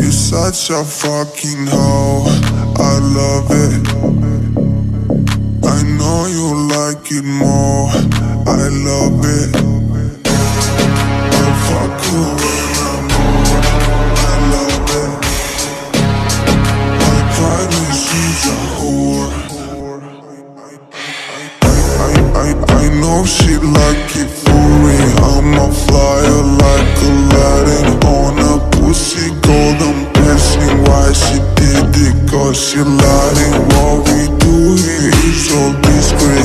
She's such a fucking hoe, I love it. I know you like it more, I love it. I fuck you when I'm on, I love it. I private, she's a whore. I know she like it for me. I'm a flyer like Aladdin on a pussy golden blessing. Why she did it? Cause she lied. What we do here is so discreet.